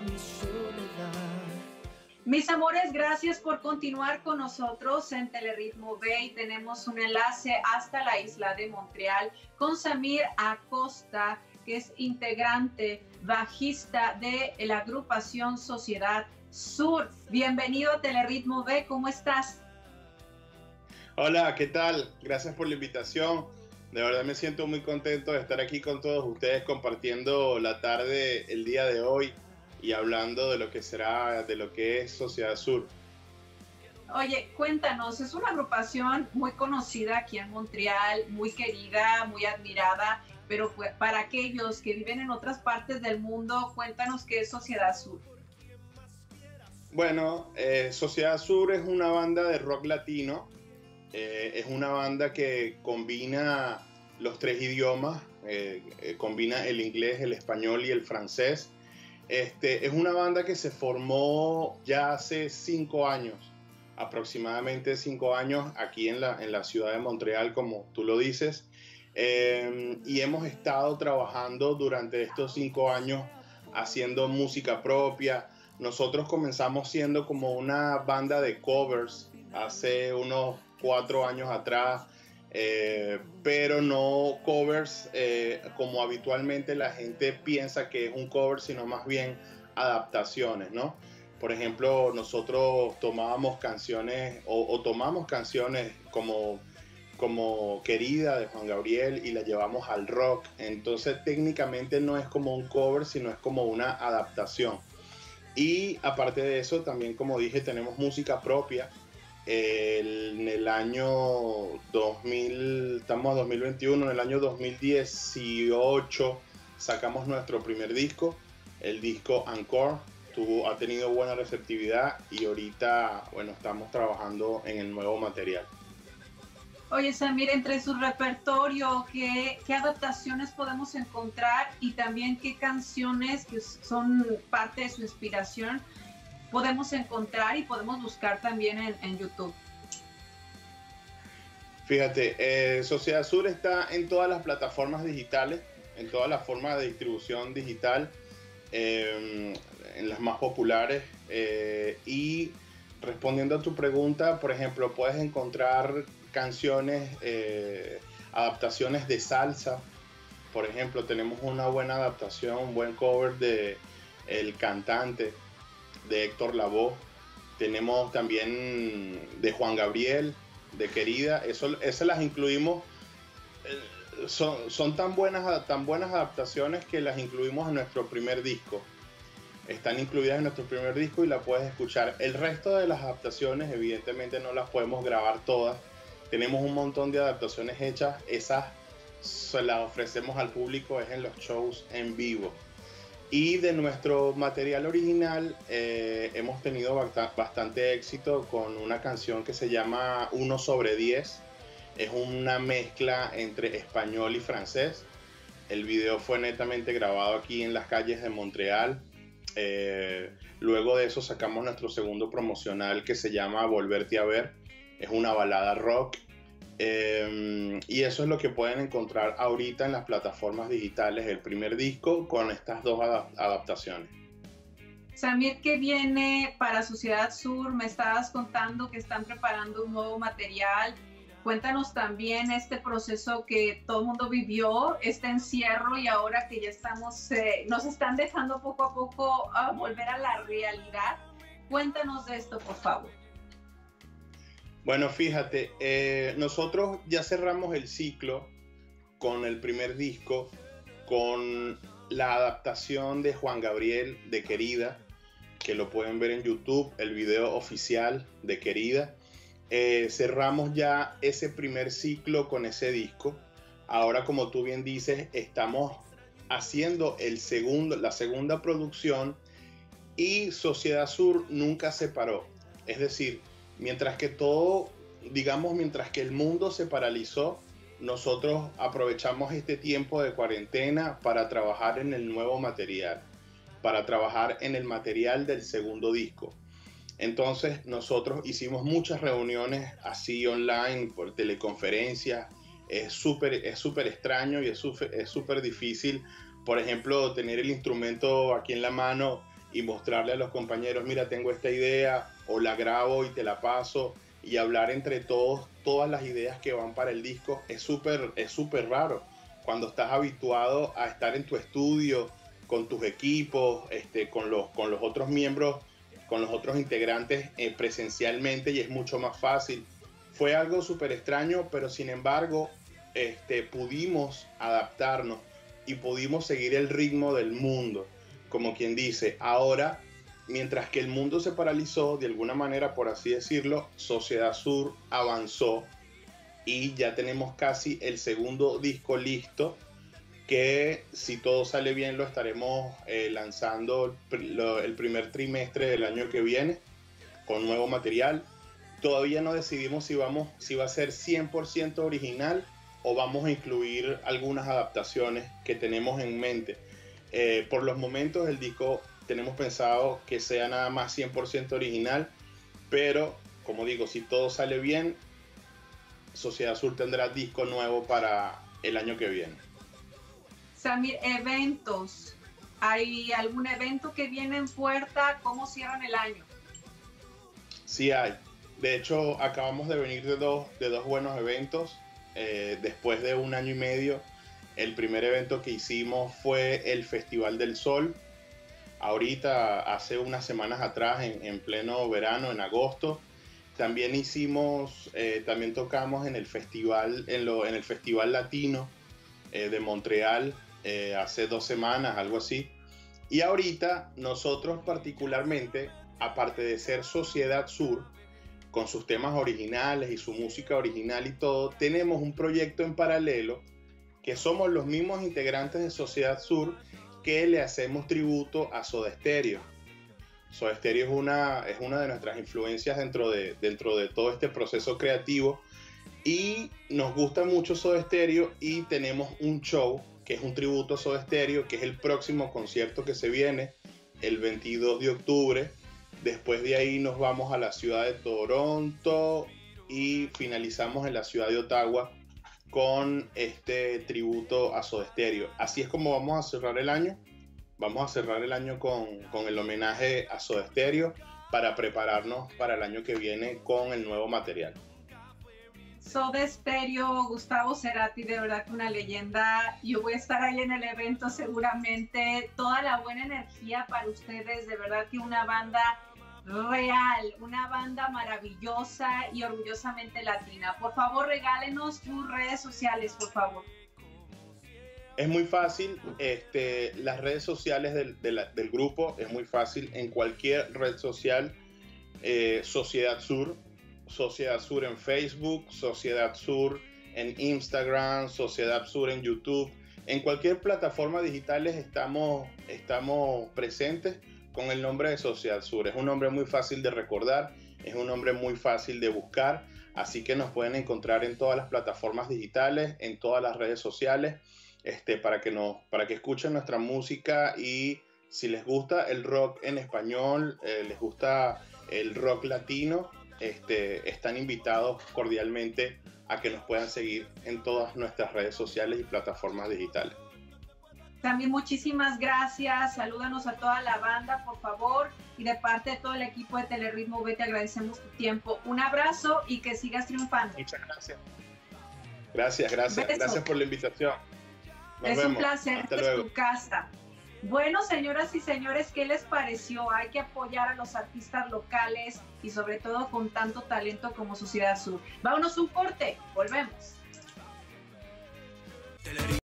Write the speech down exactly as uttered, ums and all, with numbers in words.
mi soledad. Mis amores, gracias por continuar con nosotros en Telerritmo Bay. Tenemos un enlace hasta la isla de Montreal con Samir Acosta, que es integrante, bajista de la agrupación Sociedad Sur. Bienvenido a Telerritmo Bay, ¿cómo estás? Hola, ¿qué tal? Gracias por la invitación. De verdad me siento muy contento de estar aquí con todos ustedes compartiendo la tarde el día de hoy y hablando de lo que será, de lo que es Sociedad Sur. Oye, cuéntanos, es una agrupación muy conocida aquí en Montreal, muy querida, muy admirada, pero para aquellos que viven en otras partes del mundo, cuéntanos qué es Sociedad Sur. Bueno, eh, Sociedad Sur es una banda de rock latino. Eh, es una banda que combina los tres idiomas, eh, eh, combina el inglés, el español y el francés. Este, es una banda que se formó ya hace cinco años, aproximadamente cinco años, aquí en la, en la ciudad de Montreal, como tú lo dices. Eh, y hemos estado trabajando durante estos cinco años haciendo música propia. Nosotros comenzamos siendo como una banda de covers hace unos cuatro años atrás, eh, pero no covers eh, como habitualmente la gente piensa que es un cover, sino más bien adaptaciones, ¿no? Por ejemplo, nosotros tomábamos canciones o, o tomamos canciones como, como Querida de Juan Gabriel y la llevamos al rock. Entonces técnicamente no es como un cover, sino es como una adaptación. Y aparte de eso, también, como dije, tenemos música propia. El, en el año dos mil, estamos en dos mil veintiuno, en el año dos mil dieciocho sacamos nuestro primer disco, el disco Encore. Tuvo, ha tenido buena receptividad y ahorita, bueno, estamos trabajando en el nuevo material. Oye, Samir, entre su repertorio, ¿qué, qué adaptaciones podemos encontrar y también qué canciones que son parte de su inspiración podemos encontrar y podemos buscar también en, en YouTube? Fíjate, eh, Sociedad Sur está en todas las plataformas digitales, en todas las formas de distribución digital, eh, en las más populares. Eh, y respondiendo a tu pregunta, por ejemplo, puedes encontrar canciones, eh, adaptaciones de salsa. Por ejemplo, tenemos una buena adaptación, un buen cover de El Cantante, de Héctor Lavoe. Tenemos también de Juan Gabriel, de Querida. Eso, esas las incluimos. Eh, son, son tan buenas, tan buenas adaptaciones que las incluimos en nuestro primer disco. Están incluidas en nuestro primer disco y la puedes escuchar. El resto de las adaptaciones, evidentemente, no las podemos grabar todas. Tenemos un montón de adaptaciones hechas. Esas se las ofrecemos al público es en los shows en vivo. Y de nuestro material original eh, hemos tenido bastante éxito con una canción que se llama uno sobre diez. Es una mezcla entre español y francés. El video fue netamente grabado aquí en las calles de Montreal. Eh, luego de eso sacamos nuestro segundo promocional que se llama Volverte a ver. Es una balada rock. Eh, y eso es lo que pueden encontrar ahorita en las plataformas digitales, el primer disco con estas dos adap- adaptaciones. Samir, ¿qué viene para Sociedad Sur? Me estabas contando que están preparando un nuevo material. Cuéntanos también este proceso que todo el mundo vivió, este encierro, y ahora que ya estamos, eh, nos están dejando poco a poco a volver a la realidad. Cuéntanos de esto, por favor. Bueno, fíjate, eh, nosotros ya cerramos el ciclo con el primer disco, con la adaptación de Juan Gabriel de Querida, que lo pueden ver en YouTube, el video oficial de Querida. Eh, cerramos ya ese primer ciclo con ese disco. Ahora, como tú bien dices, estamos haciendo el segundo, la segunda producción, y Sociedad Sur nunca se paró. Es decir, mientras que todo, digamos, mientras que el mundo se paralizó, nosotros aprovechamos este tiempo de cuarentena para trabajar en el nuevo material, para trabajar en el material del segundo disco. Entonces nosotros hicimos muchas reuniones así online, por teleconferencias. Es súper es súper extraño y es súper es súper difícil, por ejemplo, tener el instrumento aquí en la mano y mostrarle a los compañeros, mira, tengo esta idea, o la grabo y te la paso, y hablar entre todos todas las ideas que van para el disco, es súper es súper raro. Cuando estás habituado a estar en tu estudio, con tus equipos, este, con, los, con los otros miembros, con los otros integrantes eh, presencialmente, y es mucho más fácil. Fue algo súper extraño, pero sin embargo, este, pudimos adaptarnos y pudimos seguir el ritmo del mundo. Como quien dice, ahora, mientras que el mundo se paralizó, de alguna manera, por así decirlo, Sociedad Sur avanzó y ya tenemos casi el segundo disco listo, que si todo sale bien lo estaremos eh, lanzando el, lo, el primer trimestre del año que viene con nuevo material. Todavía no decidimos si, vamos, si va a ser cien por ciento original o vamos a incluir algunas adaptaciones que tenemos en mente. Eh, por los momentos el disco tenemos pensado que sea nada más cien por ciento original, pero como digo, si todo sale bien, Sociedad Sur tendrá disco nuevo para el año que viene. Samir, eventos. ¿Hay algún evento que viene en puerta? ¿Cómo cierran el año? Sí hay. De hecho, acabamos de venir de dos, de dos buenos eventos. Eh, después de un año y medio, el primer evento que hicimos fue el Festival del Sol. Ahorita, hace unas semanas atrás, en, en pleno verano, en agosto. También hicimos, eh, también tocamos en el festival, en, lo, en el Festival Latino eh, de Montreal eh, hace dos semanas, algo así. Y ahorita nosotros particularmente, aparte de ser Sociedad Sur, con sus temas originales y su música original y todo, tenemos un proyecto en paralelo que somos los mismos integrantes de Sociedad Sur que le hacemos tributo a Soda Stereo. Soda Stereo es una, es una de nuestras influencias dentro de, dentro de todo este proceso creativo, y nos gusta mucho Soda Stereo, y tenemos un show que es un tributo a Soda Stereo, que es el próximo concierto que se viene el veintidós de octubre. Después de ahí nos vamos a la ciudad de Toronto y finalizamos en la ciudad de Ottawa con este tributo a Soda Stereo. Así es como vamos a cerrar el año. Vamos a cerrar el año con, con el homenaje a Soda Stereo para prepararnos para el año que viene con el nuevo material. Soda Stereo, Gustavo Cerati, de verdad que una leyenda. Yo voy a estar ahí en el evento seguramente. Toda la buena energía para ustedes, de verdad que una banda real, una banda maravillosa y orgullosamente latina. Por favor, regálenos tus redes sociales, por favor. Es muy fácil, este, las redes sociales del, de la, del grupo es muy fácil. En cualquier red social, eh, Sociedad Sur, Sociedad Sur en Facebook, Sociedad Sur en Instagram, Sociedad Sur en YouTube. En cualquier plataforma digital estamos, estamos presentes con el nombre de Sociedad Sur. Es un nombre muy fácil de recordar, es un nombre muy fácil de buscar, así que nos pueden encontrar en todas las plataformas digitales, en todas las redes sociales. Este, para que nos, para que escuchen nuestra música, y si les gusta el rock en español, eh, les gusta el rock latino, este, están invitados cordialmente a que nos puedan seguir en todas nuestras redes sociales y plataformas digitales. También muchísimas gracias, salúdanos a toda la banda, por favor, y de parte de todo el equipo de Telerritmo V te agradecemos tu tiempo. Un abrazo y que sigas triunfando. Muchas gracias. Gracias, gracias, Beso. gracias por la invitación. Nos es vemos. un placer, Hasta esta luego. es tu casa. Bueno, señoras y señores, ¿qué les pareció? Hay que apoyar a los artistas locales y sobre todo con tanto talento como Sociedad Sur. Vámonos un corte, volvemos.